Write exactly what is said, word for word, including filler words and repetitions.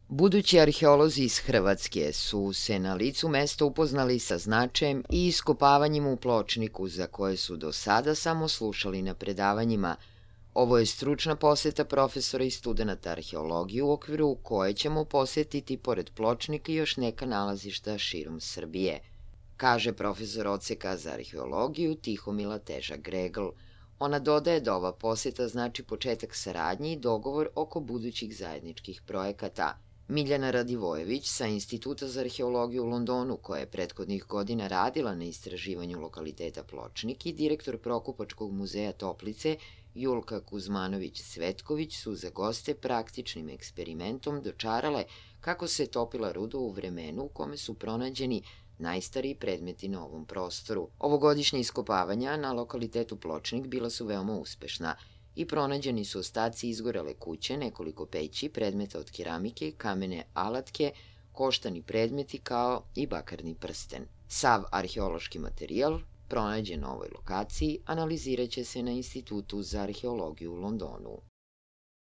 Budući arheolozi iz Hrvatske su se na licu mesta upoznali sa značajem i iskopavanjima u Pločniku, za koje su do sada samo slušali na predavanjima. Ovo je stručna poseta profesora i studenta arheologije u okviru koje ćemo posetiti pored Pločnika i još neka nalazišta širom Srbije, kaže profesor odseka za arheologiju Tihomila Teža-Gregl. Ona dodaje da ova poseta znači početak saradnje i dogovor oko budućih zajedničkih projekata. Miljana Radivojević sa Instituta za arheologiju u Londonu, koja je prethodnih godina radila na istraživanju lokaliteta Pločnik, i direktor Prokupačkog muzeja Toplice Julka Kuzmanović-Cvetković su za goste praktičnim eksperimentom dočarale kako se topila ruda u vremenu u kome su pronađeni najstariji predmeti na ovom prostoru. Ovogodišnje iskopavanja na lokalitetu Pločnik bila su veoma uspešna i pronađeni su ostaci izgorele kuće, nekoliko peći, predmeta od keramike, kamene alatke, koštani predmeti kao i bakarni prsten. Sav arheološki materijal pronađen na ovoj lokaciji analiziraće se na Institutu za arheologiju u Londonu.